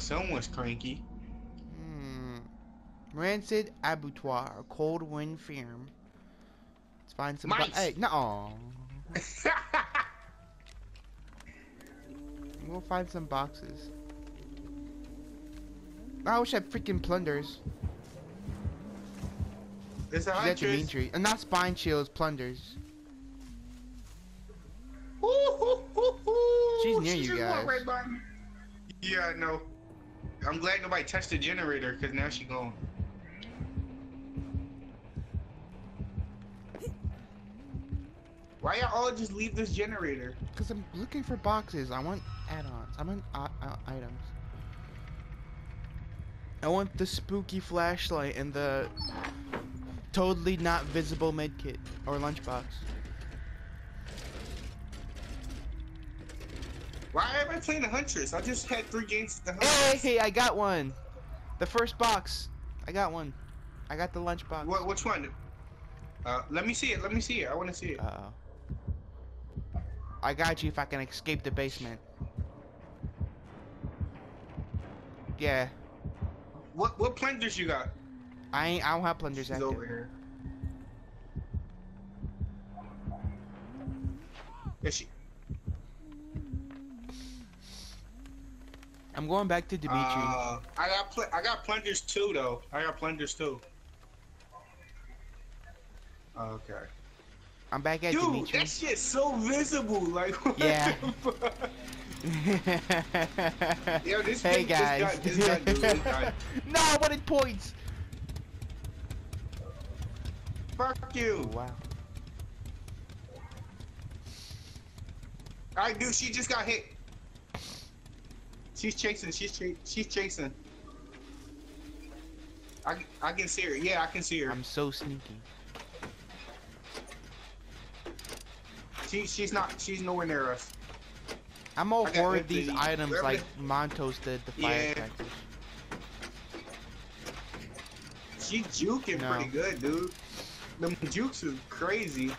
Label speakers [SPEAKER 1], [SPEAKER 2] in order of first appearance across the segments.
[SPEAKER 1] someone's cranky.
[SPEAKER 2] Hmm. Rancid Abattoir, Cold Wind Farm. Let's find some.
[SPEAKER 1] Mice.
[SPEAKER 2] Hey, no. We'll find some boxes. I wish I had freaking plunders.
[SPEAKER 1] It's a
[SPEAKER 2] She's at
[SPEAKER 1] huntress.
[SPEAKER 2] Dimitri. Not spine shields, plunders. She's near you
[SPEAKER 1] just
[SPEAKER 2] guys.
[SPEAKER 1] walked right by me. Yeah, I know. I'm glad nobody touched the generator, because now she gone. Why y'all all just leave this generator?
[SPEAKER 2] Because I'm looking for boxes. I want add-ons. I want items. I want the spooky flashlight and the totally not visible medkit or lunchbox.
[SPEAKER 1] Why am I playing the Huntress? I just had 3 games with the Huntress.
[SPEAKER 2] Hey, I got one. The first box. I got one. I got the lunchbox.
[SPEAKER 1] Which one? Let me see it. Let me see it. I want to see it.
[SPEAKER 2] Uh-oh. I got you if I can escape the basement. Yeah.
[SPEAKER 1] What plunders you got?
[SPEAKER 2] I don't have plunders
[SPEAKER 1] She's
[SPEAKER 2] active.
[SPEAKER 1] over here. Is she?
[SPEAKER 2] I'm going back to Dimitri.
[SPEAKER 1] I got plunders too though. I got plunders too. Okay.
[SPEAKER 2] I'm back at
[SPEAKER 1] Dude,
[SPEAKER 2] Dimitri.
[SPEAKER 1] that shit's so visible. Like, what
[SPEAKER 2] Yeah.
[SPEAKER 1] the fuck? Yo, this
[SPEAKER 2] Hey
[SPEAKER 1] thing,
[SPEAKER 2] guys.
[SPEAKER 1] This guy.
[SPEAKER 2] No, I wanted points.
[SPEAKER 1] Fuck you.
[SPEAKER 2] Oh, wow.
[SPEAKER 1] Alright, dude, she just got hit. She's chasing. She's chasing. I can see her. Yeah, I can see her.
[SPEAKER 2] I'm so sneaky.
[SPEAKER 1] She's nowhere near us.
[SPEAKER 2] I'm all
[SPEAKER 1] I got
[SPEAKER 2] for
[SPEAKER 1] rid of
[SPEAKER 2] these
[SPEAKER 1] the-
[SPEAKER 2] items
[SPEAKER 1] wherever
[SPEAKER 2] like Montos did the
[SPEAKER 1] Yeah.
[SPEAKER 2] firecrackers.
[SPEAKER 1] She's juking
[SPEAKER 2] No.
[SPEAKER 1] pretty good, dude. Them jukes is crazy.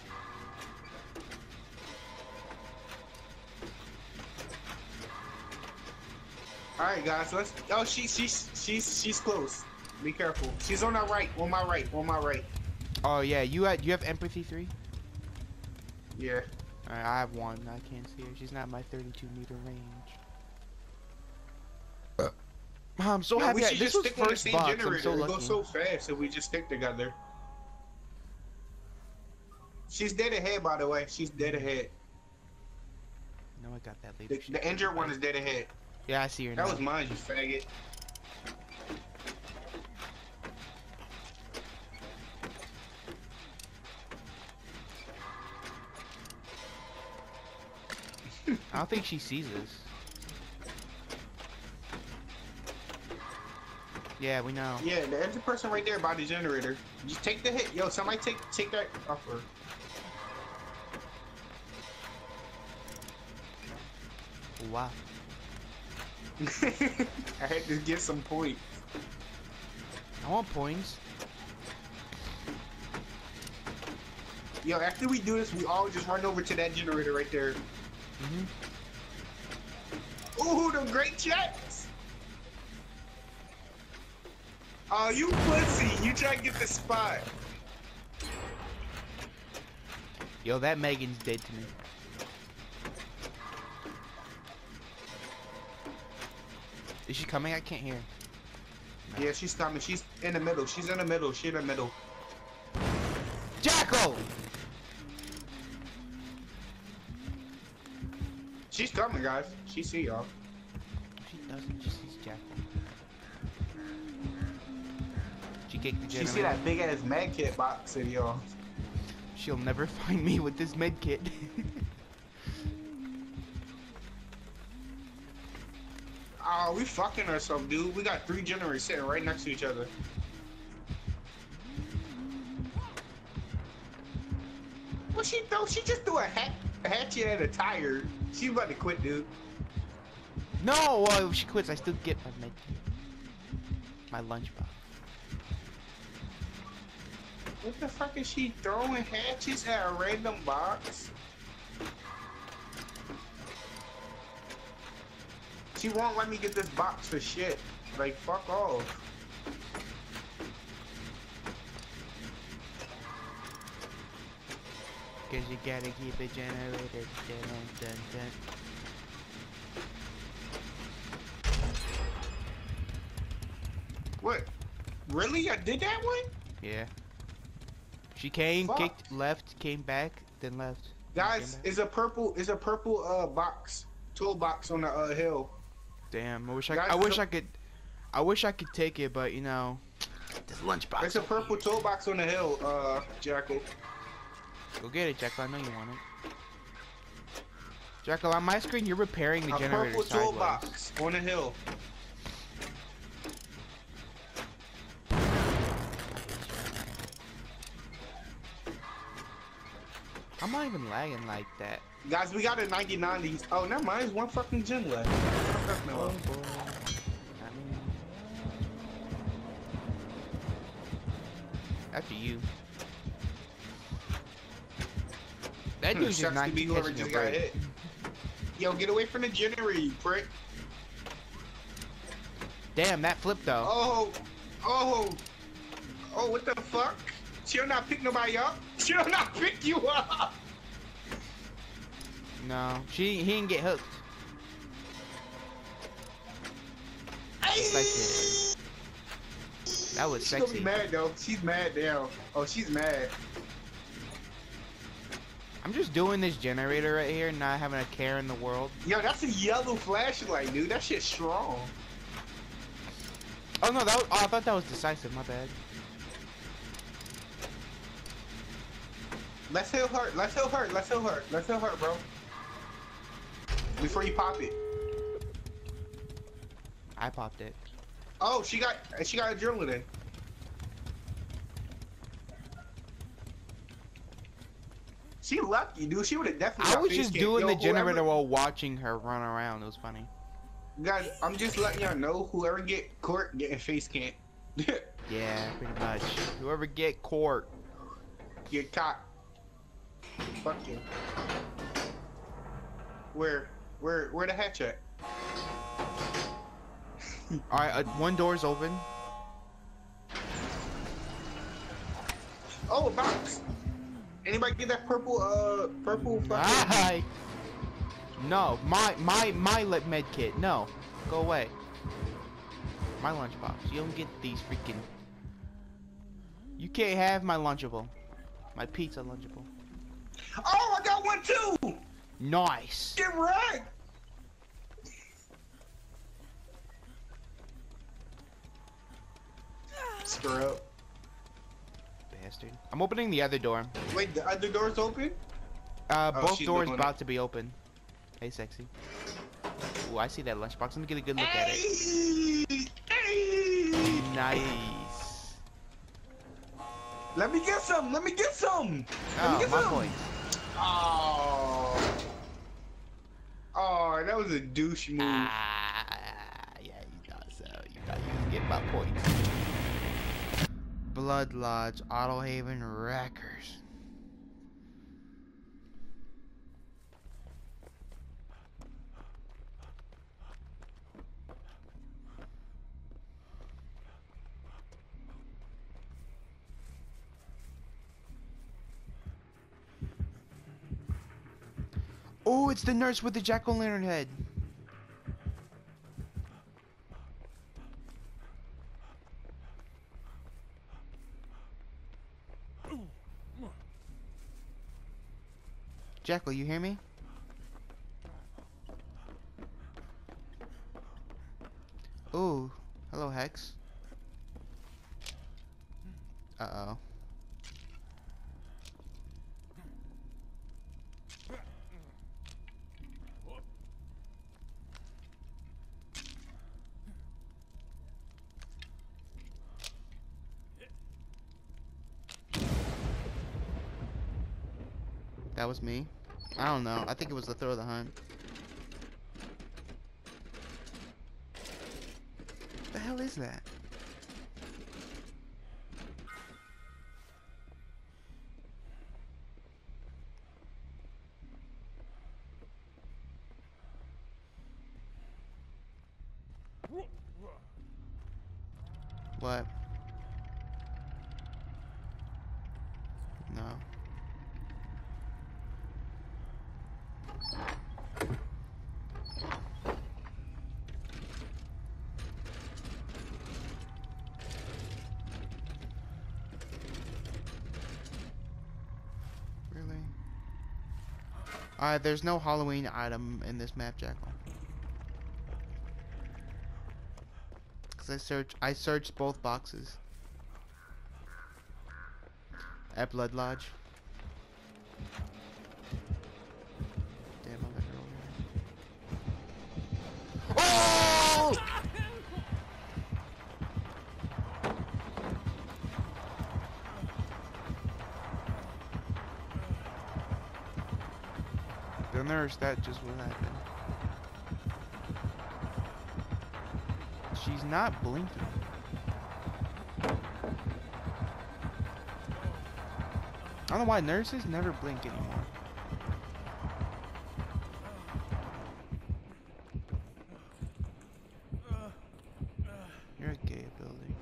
[SPEAKER 1] Alright guys, let's oh she's close. Be careful. She's on our right, on my right.
[SPEAKER 2] Oh yeah, you have empathy 3?
[SPEAKER 1] Yeah.
[SPEAKER 2] Alright, I have 1. I can't see her. She's not my 32-meter range. I'm so
[SPEAKER 1] No,
[SPEAKER 2] happy.
[SPEAKER 1] we should
[SPEAKER 2] This
[SPEAKER 1] just
[SPEAKER 2] was
[SPEAKER 1] stick on the
[SPEAKER 2] first
[SPEAKER 1] same
[SPEAKER 2] box. I'm
[SPEAKER 1] generator.
[SPEAKER 2] so
[SPEAKER 1] It
[SPEAKER 2] lucky.
[SPEAKER 1] goes so fast if we just stick together. She's dead ahead, by the way. She's dead ahead.
[SPEAKER 2] No, I got that later.
[SPEAKER 1] The injured one is dead ahead.
[SPEAKER 2] Yeah, I see her
[SPEAKER 1] That
[SPEAKER 2] now.
[SPEAKER 1] was mine, you faggot.
[SPEAKER 2] I don't think she sees us. Yeah, we know.
[SPEAKER 1] Yeah, there's a person right there by the generator. Just take the hit. Yo, somebody take that off her.
[SPEAKER 2] Wow.
[SPEAKER 1] I had to get some points.
[SPEAKER 2] I want points.
[SPEAKER 1] Yo, after we do this, we all just run over to that generator right there. Ooh, the great checks! Oh, you pussy! You try to get the spot.
[SPEAKER 2] Yo, that Megan's dead to me. Is she coming? I can't hear. No.
[SPEAKER 1] Yeah, she's coming. She's in the middle. She's in the middle. She's in the middle.
[SPEAKER 2] Jackal!
[SPEAKER 1] She's coming, guys. She see y'all.
[SPEAKER 2] She doesn't. She sees Jackal. She kicked the
[SPEAKER 1] She
[SPEAKER 2] generator.
[SPEAKER 1] see that big ass med kit box in y'all.
[SPEAKER 2] She'll never find me with this med kit.
[SPEAKER 1] Oh, we fucking ourselves, dude. We got 3 generators sitting right next to each other. What she throw? She just threw a hatchet at a tire. She about to quit, dude.
[SPEAKER 2] No, if she quits, I still get my med kit. My lunchbox.
[SPEAKER 1] What the fuck is she throwing hatchets at a random box? She won't let me get this box for shit. Like, fuck off.
[SPEAKER 2] Cause you gotta keep it generated. Dun, dun, dun.
[SPEAKER 1] What? Really? I did that one?
[SPEAKER 2] Yeah. She came,
[SPEAKER 1] Fuck.
[SPEAKER 2] kicked, left, came back, then left.
[SPEAKER 1] Guys,
[SPEAKER 2] Came
[SPEAKER 1] is a purple box, toolbox on the hill.
[SPEAKER 2] Damn, I wish
[SPEAKER 1] Guys,
[SPEAKER 2] I wish I could take it, but you know, this lunchbox.
[SPEAKER 1] There's a purple toolbox on the hill, Jackal.
[SPEAKER 2] Go get it, Jackal. I know you want it. Jackal, on my screen, you're repairing the
[SPEAKER 1] A
[SPEAKER 2] generator
[SPEAKER 1] purple
[SPEAKER 2] sideways.
[SPEAKER 1] toolbox on the hill.
[SPEAKER 2] I'm not even lagging like that.
[SPEAKER 1] Guys, we got a 99 these. Oh, never mind. There's one fucking gen left.
[SPEAKER 2] Oh boy. After you. That dude's just
[SPEAKER 1] Sucks
[SPEAKER 2] not
[SPEAKER 1] to be whoever
[SPEAKER 2] catching
[SPEAKER 1] just
[SPEAKER 2] a
[SPEAKER 1] got
[SPEAKER 2] break.
[SPEAKER 1] hit. Yo, get away from the generator, you prick.
[SPEAKER 2] Damn, that flipped though.
[SPEAKER 1] Oh, what the fuck? She'll not pick nobody up? She'll not pick you up!
[SPEAKER 2] No, he didn't get hooked.
[SPEAKER 1] Hey!
[SPEAKER 2] That was
[SPEAKER 1] She's gonna
[SPEAKER 2] sexy.
[SPEAKER 1] be mad though. She's mad now. Oh, she's mad.
[SPEAKER 2] I'm just doing this generator right here, not having a care in the world.
[SPEAKER 1] Yo, that's a yellow flashlight, dude. That shit's strong.
[SPEAKER 2] Oh no, I thought that was decisive. My bad.
[SPEAKER 1] Let's heal her. Let's heal her. Let's heal her. Let's heal her, bro. Before you pop it.
[SPEAKER 2] I popped it.
[SPEAKER 1] Oh, she got adrenaline. She lucky, dude. She would have definitely.
[SPEAKER 2] I
[SPEAKER 1] got
[SPEAKER 2] was
[SPEAKER 1] face
[SPEAKER 2] just
[SPEAKER 1] cam.
[SPEAKER 2] doing
[SPEAKER 1] Yo,
[SPEAKER 2] the generator
[SPEAKER 1] whoever-
[SPEAKER 2] while watching her run around. It was funny.
[SPEAKER 1] Guys, I'm just letting y'all know. Whoever get caught getting face cam.
[SPEAKER 2] Yeah, pretty much. Whoever get court.
[SPEAKER 1] Get caught. Fuck you. Where the hatch at?
[SPEAKER 2] All right, one door's open.
[SPEAKER 1] Oh, a box. Anybody get that purple fucking?
[SPEAKER 2] Hi. No, my med kit. No, go away. My lunchbox. You don't get these freaking. You can't have my Lunchable. My pizza Lunchable.
[SPEAKER 1] Oh, I got one too.
[SPEAKER 2] Nice.
[SPEAKER 1] Get right. Screw up.
[SPEAKER 2] Bastard. I'm opening the other door.
[SPEAKER 1] Wait, the other door's open?
[SPEAKER 2] Both
[SPEAKER 1] she's
[SPEAKER 2] doors
[SPEAKER 1] looking
[SPEAKER 2] about to be open. Hey, sexy. Ooh, I see that lunchbox. Let me get a good look at it.
[SPEAKER 1] Hey!
[SPEAKER 2] Nice.
[SPEAKER 1] Let me get some. Let me get some. Let me
[SPEAKER 2] Oh,
[SPEAKER 1] get
[SPEAKER 2] my
[SPEAKER 1] some.
[SPEAKER 2] point.
[SPEAKER 1] Oh. Oh, that was a douche move.
[SPEAKER 2] Ah, yeah, you thought so. You thought you could get my point. Blood Lodge, Autohaven, Wreckers. Oh, it's the nurse with the jack-o'-lantern head. Jackal, you hear me? Ooh, hello Hex. Uh-oh. That was me. I don't know. I think it was the throw of the hunt. What the hell is that? What? No. Really? There's no Halloween item in this map, Jackal. Cause I searched both boxes. At Blood Lodge. Damn, I'll let her over here. Oh! The nurse, that just what happened. She's not blinking. I don't know why nurses never blink anymore. You're a gay ability.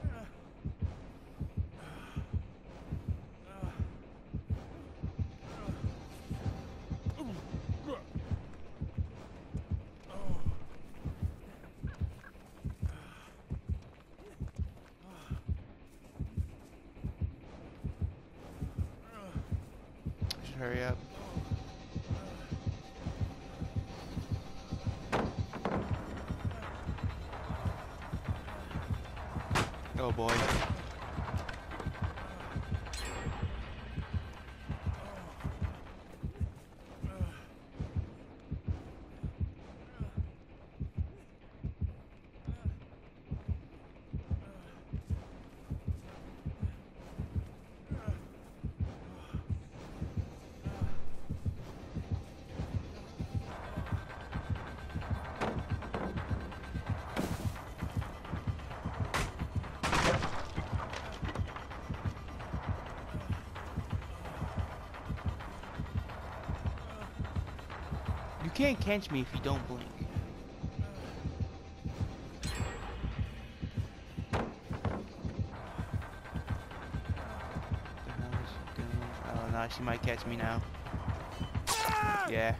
[SPEAKER 2] Hurry up. Oh boy. You can't catch me if you don't blink. Oh no, she might catch me now. Yeah.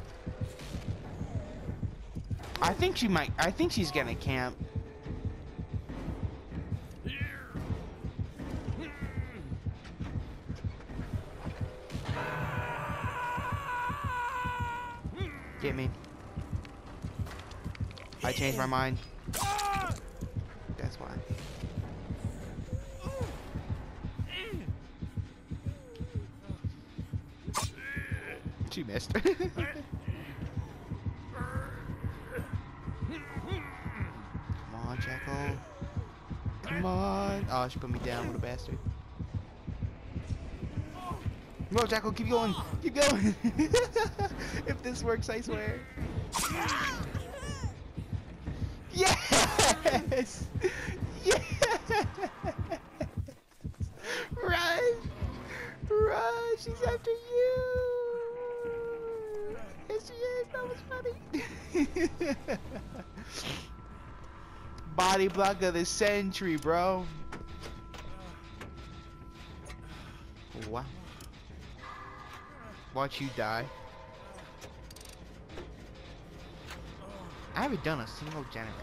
[SPEAKER 2] I think she's gonna camp. Get me. I changed my mind. That's why. She missed. Come on, Jackal. Come on. Oh, she put me down, what a bastard. Come on, Jackal, keep going. Keep going. If this works, I swear. Yes! Yes! Run! Run! She's after you! Yes, she is. That was funny. Body block of the century, bro. Wow. Watch you die. I haven't done a single generator.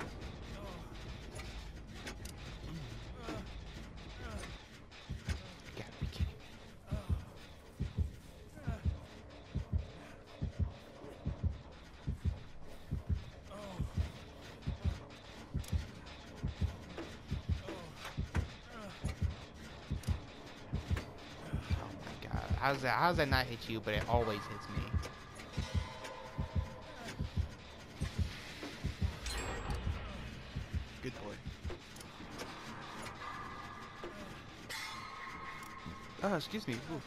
[SPEAKER 2] You gotta be kidding. Oh my god. How's that not hit you, but it always hits me? Good boy. Oh, excuse me. Ooh.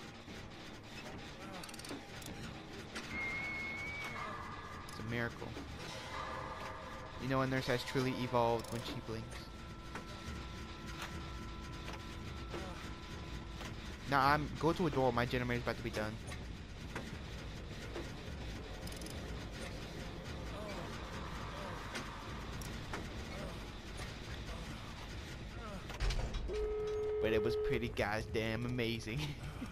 [SPEAKER 2] It's a miracle. You know, a nurse has truly evolved when she blinks. Now go to a door. My generator's about to be done. but it was pretty goddamn amazing.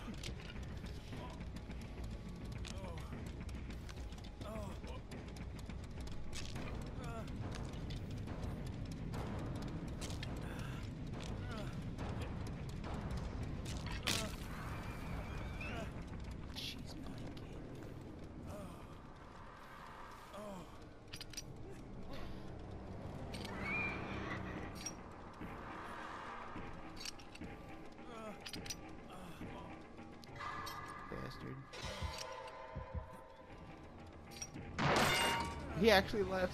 [SPEAKER 2] He actually left.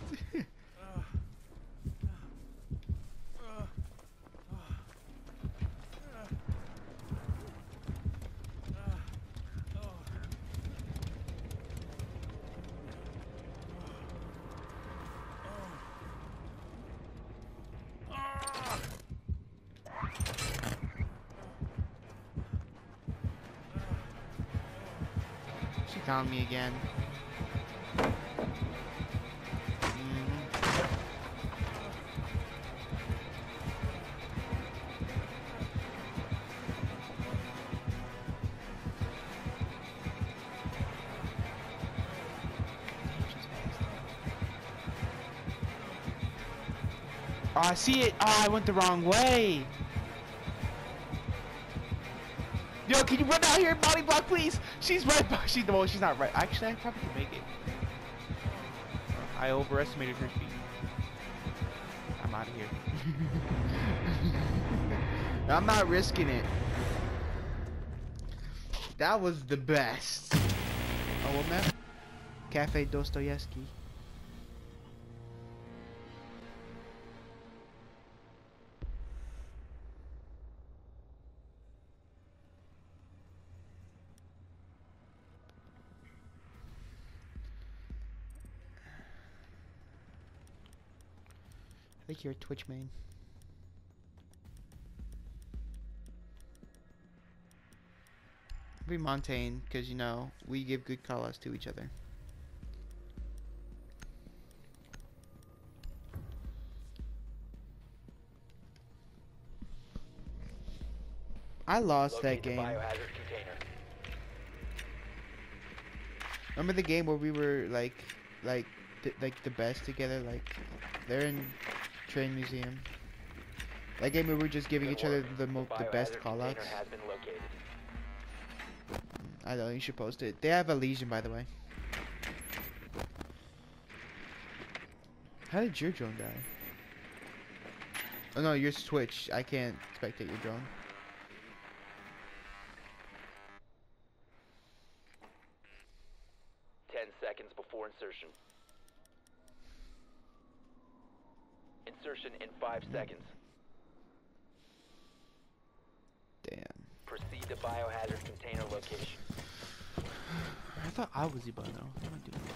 [SPEAKER 2] She found me again. Oh, I see it. Oh, I went the wrong way. Yo, can you run out here and body block, please? She's right. Well, she's not right. Actually, I probably can make it. I overestimated her speed. I'm out of here. I'm not risking it. That was the best. Oh, what map? Cafe Dostoyevsky. I think you're a Twitch main. We Montaigne, because you know, we give good call-outs to each other. I lost that game. Remember the game where we were like the best together? Like, they're in Train Museum. That game where we were just giving each other the best callouts. I know, you should post it. They have a Legion, by the way. How did your drone die? Oh no, yours Twitch. I can't spectate your drone.
[SPEAKER 3] Before insertion. Insertion in 5 seconds.
[SPEAKER 2] Damn.
[SPEAKER 3] Proceed to biohazard container location.
[SPEAKER 2] I thought I was Ebono. What am I doing?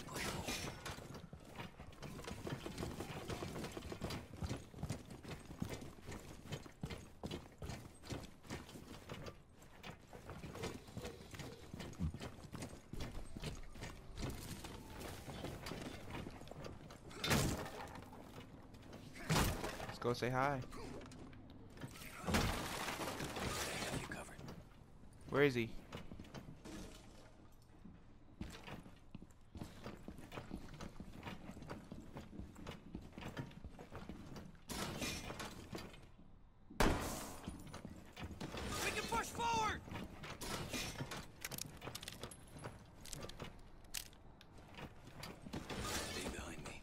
[SPEAKER 2] Go say hi. Where is he?
[SPEAKER 4] We can push forward. Stay behind me.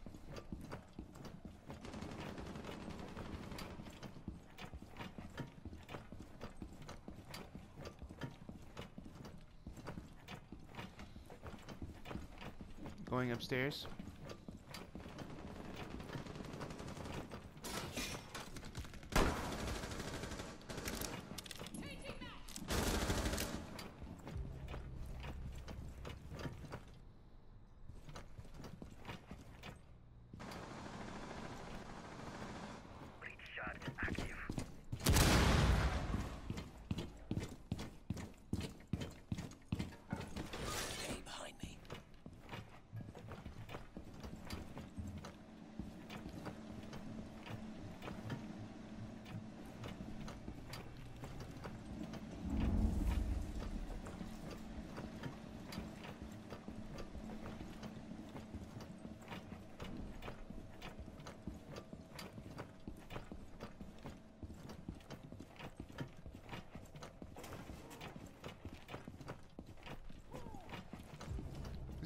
[SPEAKER 2] Going upstairs.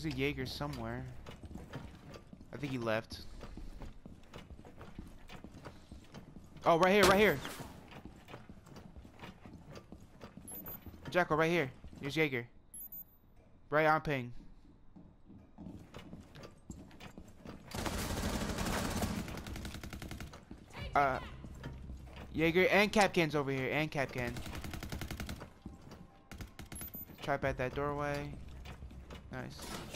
[SPEAKER 2] There's a Jaeger somewhere. I think he left. Oh, right here, right here. Jacko, right here. Here's Jaeger. Right on ping. Jaeger and Capcan's over here, and Capcan. Trap at that doorway. Nice.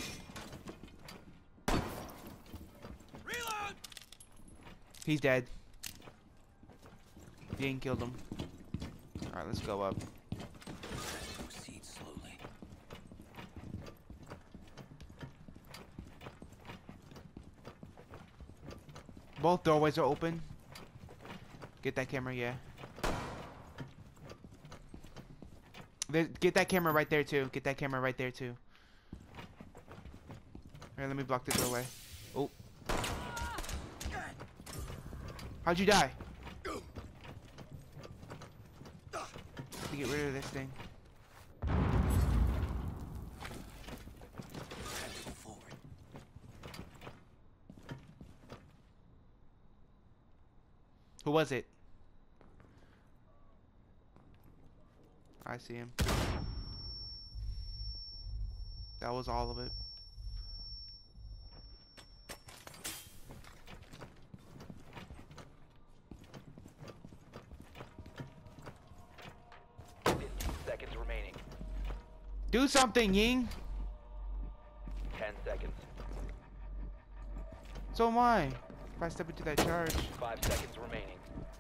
[SPEAKER 4] Reload!
[SPEAKER 2] He's dead. Dean killed him. Alright, let's go up.
[SPEAKER 4] Proceed slowly.
[SPEAKER 2] Both doorways are open. Get that camera, yeah. Get that camera right there too. Get that camera right there too. Here, let me block the doorway. Oh. How'd you die? To get rid of this thing.
[SPEAKER 4] Tactical forward.
[SPEAKER 2] Who was it? I see him. That was all of it.
[SPEAKER 3] Seconds remaining.
[SPEAKER 2] Do something, Ying.
[SPEAKER 3] 10 seconds.
[SPEAKER 2] So am I. If I step into that charge.
[SPEAKER 3] 5 seconds remaining.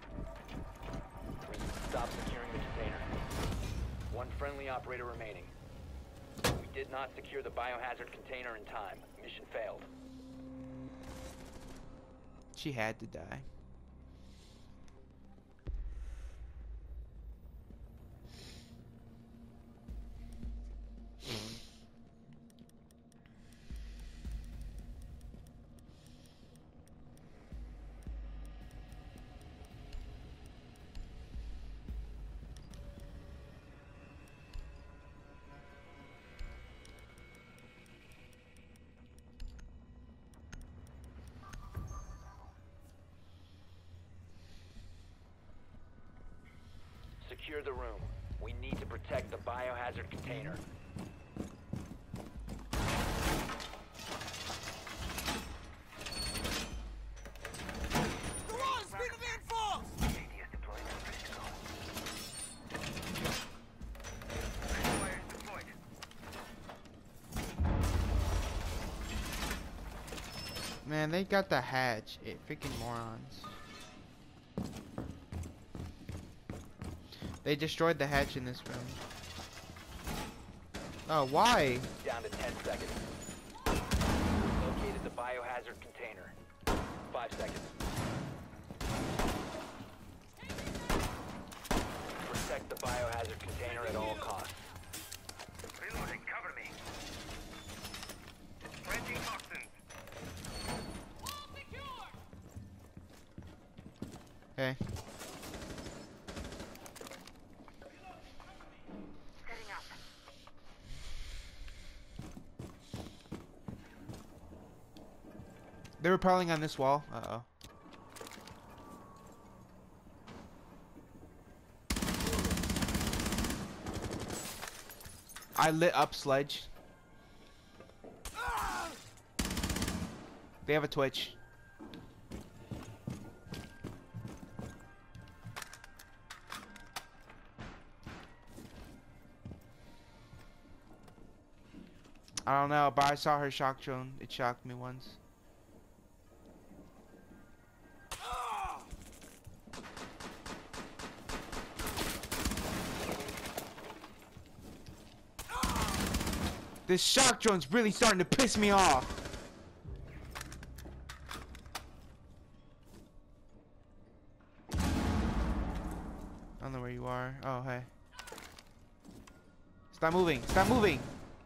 [SPEAKER 3] 3. Stop securing the container. 1 friendly operator remaining. We did not secure the biohazard container in time. Mission failed.
[SPEAKER 2] She had to die.
[SPEAKER 3] Secure the room. We need to protect the biohazard container.
[SPEAKER 4] Go on, speed of reinforce!
[SPEAKER 2] Man, they got the hatch. It freaking morons. They destroyed the hatch in this room. Oh, why?
[SPEAKER 3] Down to 10 seconds. Located the biohazard container. 5 seconds. Protect the biohazard container at all costs.
[SPEAKER 5] Reloading, cover me. Spreading toxins.
[SPEAKER 2] Okay.
[SPEAKER 5] Setting up.
[SPEAKER 2] They were prowling on this wall. Uh-oh. I lit up Sledge. They have a Twitch. I don't know, but I saw her shock drone. It shocked me once. This shock drone's really starting to piss me off. I don't know where you are. Oh, hey. Stop moving. Stop moving.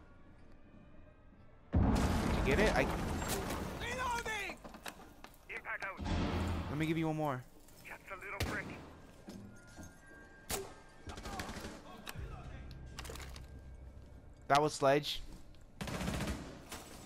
[SPEAKER 2] Did you get it?
[SPEAKER 4] Reloading!
[SPEAKER 5] Impact out.
[SPEAKER 2] Let me give you one more.
[SPEAKER 5] Just a little prick.
[SPEAKER 2] That was Sledge.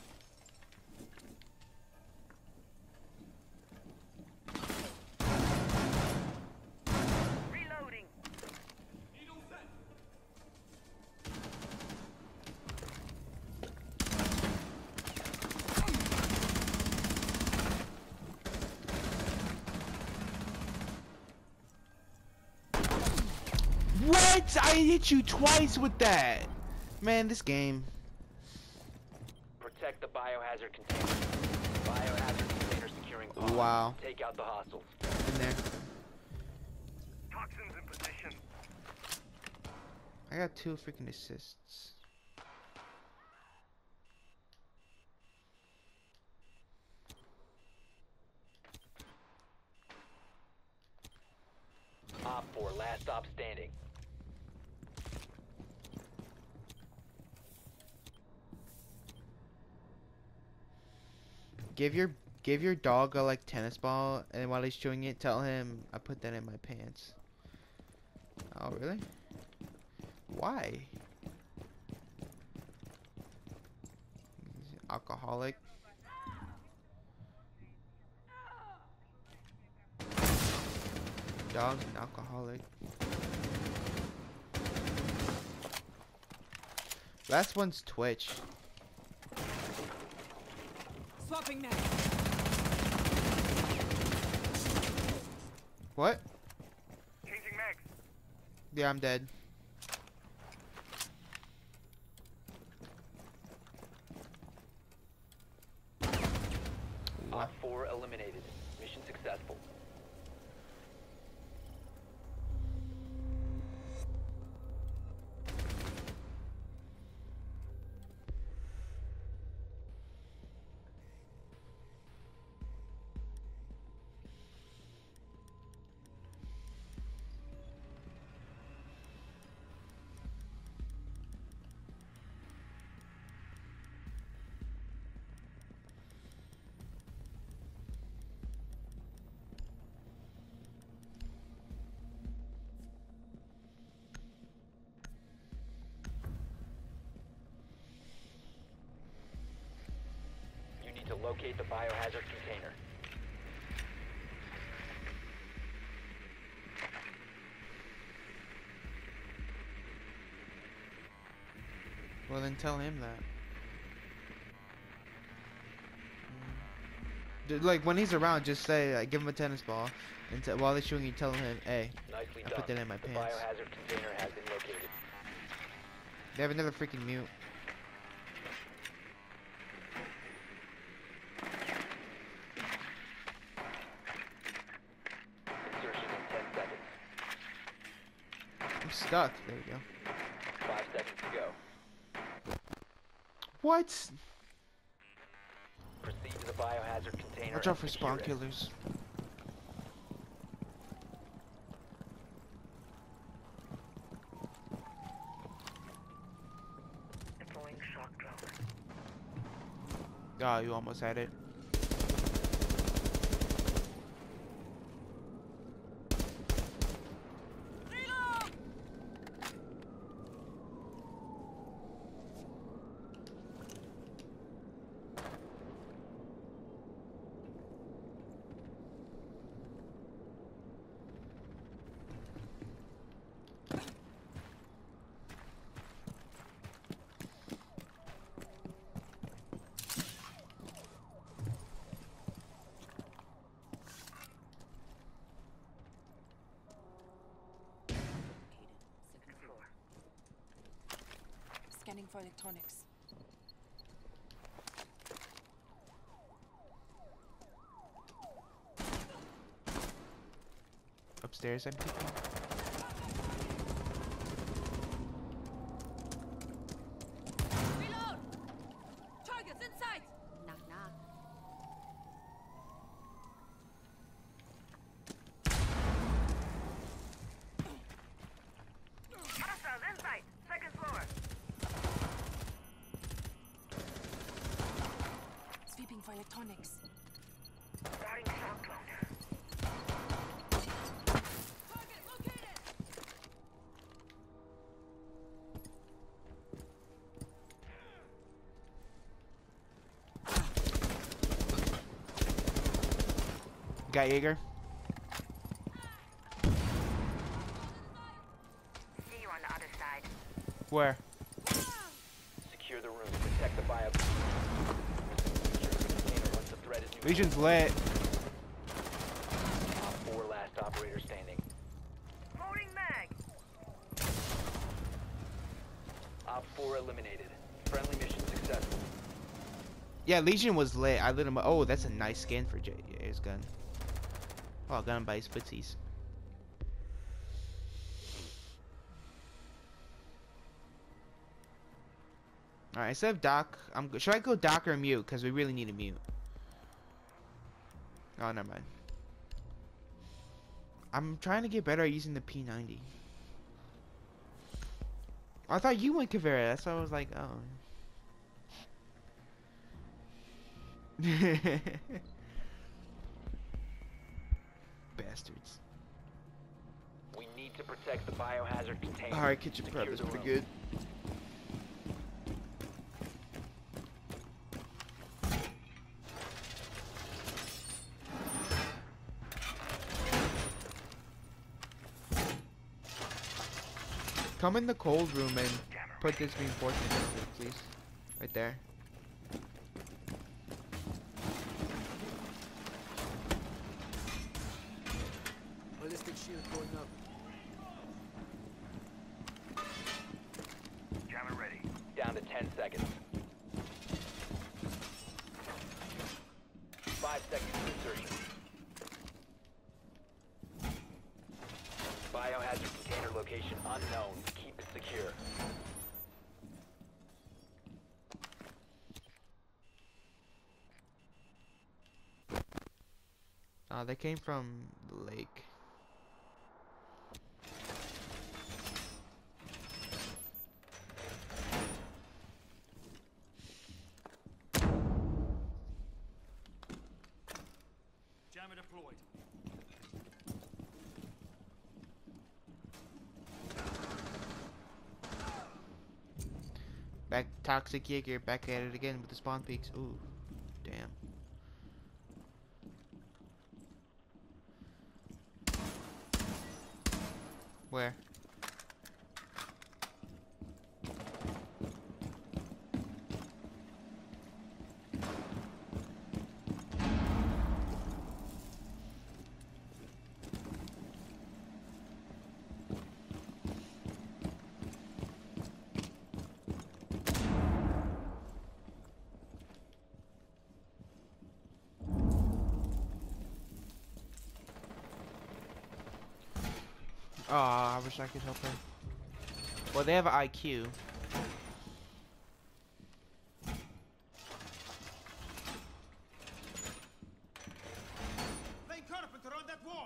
[SPEAKER 2] What? I hit you twice with that. Man, this game.
[SPEAKER 3] Protect the biohazard container. Biohazard container securing pod.
[SPEAKER 2] Wow.
[SPEAKER 3] Take out the hostiles.
[SPEAKER 2] In there.
[SPEAKER 5] Toxins in position.
[SPEAKER 2] I got 2 freaking assists.
[SPEAKER 3] Op 4, last stop standing.
[SPEAKER 2] Give your dog a like tennis ball, and while he's chewing it, tell him I put that in my pants. Oh really? Why? He's an alcoholic. Dog's an alcoholic. Last one's Twitch.
[SPEAKER 4] Swapping now.
[SPEAKER 2] What?
[SPEAKER 5] Changing mags.
[SPEAKER 2] Yeah, I'm dead.
[SPEAKER 3] Op 4 eliminated. Mission successful. You need to locate the biohazard container.
[SPEAKER 2] Well, then tell him that. Like when he's around, just say, give him a tennis ball, and while he's shooting, you tell him, hey,
[SPEAKER 3] Nicely
[SPEAKER 2] I
[SPEAKER 3] done.
[SPEAKER 2] put that in my
[SPEAKER 3] the
[SPEAKER 2] pants.
[SPEAKER 3] biohazard container has been located.
[SPEAKER 2] They have another freaking mute.
[SPEAKER 3] Insertion in 10 seconds.
[SPEAKER 2] I'm stuck. There we go.
[SPEAKER 3] 5 seconds to go.
[SPEAKER 2] What?
[SPEAKER 3] Proceed to the biohazard container.
[SPEAKER 2] Watch out for
[SPEAKER 3] and
[SPEAKER 2] spawn
[SPEAKER 3] secure it.
[SPEAKER 2] killers.
[SPEAKER 5] Deploying shock drone.
[SPEAKER 2] Oh, you almost had it.
[SPEAKER 4] Reload! Scanning for electronics.
[SPEAKER 2] Upstairs, I'm peeking.
[SPEAKER 4] Reload! Targets in sight!
[SPEAKER 6] Knock knock.
[SPEAKER 5] Hostiles inside. Second floor.
[SPEAKER 4] Sweeping for electronics.
[SPEAKER 5] Starting shock drone.
[SPEAKER 4] Target located!
[SPEAKER 2] Got Jaeger.
[SPEAKER 5] See you on the other side.
[SPEAKER 2] Where?
[SPEAKER 3] Secure the room. Protect the bio. Secure the container once the threat is neutralized.
[SPEAKER 2] Legion's lit.
[SPEAKER 3] Op 4 last operator standing.
[SPEAKER 5] Loading mag.
[SPEAKER 3] Op 4 eliminated. Friendly mission successful.
[SPEAKER 2] Yeah, Legion was lit. I lit him up. Oh, that's a nice skin for Jay's gun. Oh, got him by his footsies. Alright, instead of Doc, should I go Doc or mute? Because we really need a mute. Oh, never mind. I'm trying to get better at using the P90. I thought you went Caveira. That's why I was like, oh. Bastards.
[SPEAKER 3] We need to protect the biohazard container.
[SPEAKER 2] Alright, kitchen
[SPEAKER 3] Secure
[SPEAKER 2] prep is
[SPEAKER 3] the
[SPEAKER 2] pretty
[SPEAKER 3] room.
[SPEAKER 2] good. Come in the cold room and put this reinforcement in, please. Right there.
[SPEAKER 4] Ballistic shield going up.
[SPEAKER 3] Jammer ready. Down to 10 seconds. 5 seconds to insertion. Biohazard container location unknown. Keep it secure.
[SPEAKER 2] They came from the lake.
[SPEAKER 4] Jammer deployed.
[SPEAKER 2] Back Toxic Jaeger, back at it again with the spawn peaks. Ooh, damn. Where? Oh, I wish I could help her. Well, they have an IQ.
[SPEAKER 4] Lay carpenter on that wall.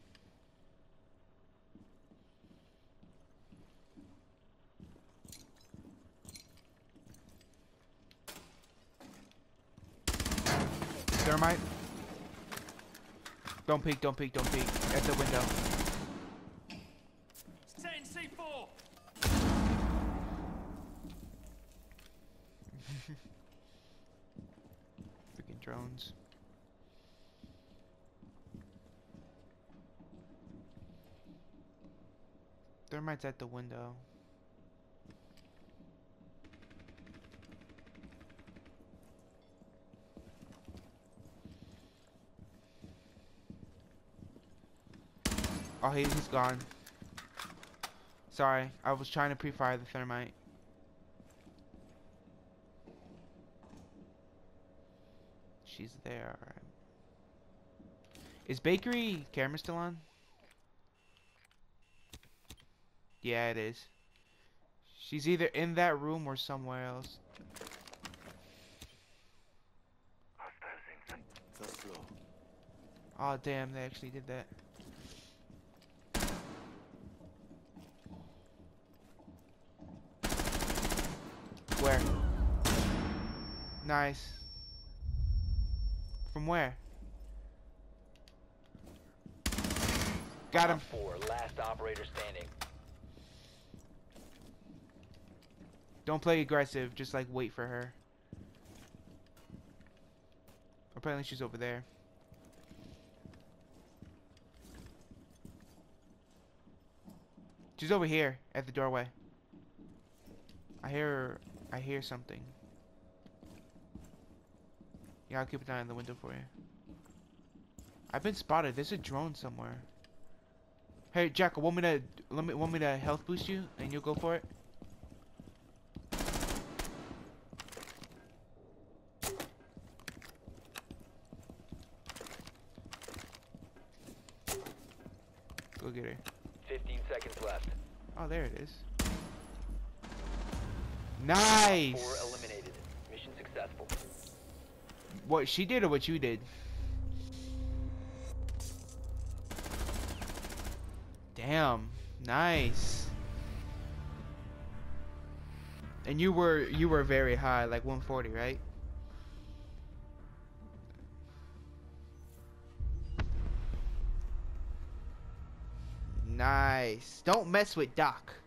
[SPEAKER 2] Thermite. Don't peek, don't peek, don't peek. At the window.
[SPEAKER 4] Setting C4.
[SPEAKER 2] Freaking drones. Thermite's at the window. Oh, he's gone. Sorry, I was trying to pre-fire the thermite. She's there, alright. Is bakery camera still on? Yeah, it is. She's either in that room or somewhere else.
[SPEAKER 4] First floor.
[SPEAKER 2] Oh damn, they actually did that. Where? Nice. From where? Got him.
[SPEAKER 3] Op 4, last operator standing.
[SPEAKER 2] Don't play aggressive, just like wait for her. Apparently she's over there. She's over here at the doorway. I hear something. Yeah, I'll keep an eye on the window for you. I've been spotted. There's a drone somewhere. Hey, Jack, want me to health boost you, and you'll go for it? Go get her.
[SPEAKER 3] 15 seconds left.
[SPEAKER 2] Oh, there it is. Nice.
[SPEAKER 3] 4 eliminated. Mission successful.
[SPEAKER 2] What she did or what you did? Damn. Nice. And you were very high, like 140, right? Nice. Don't mess with Doc.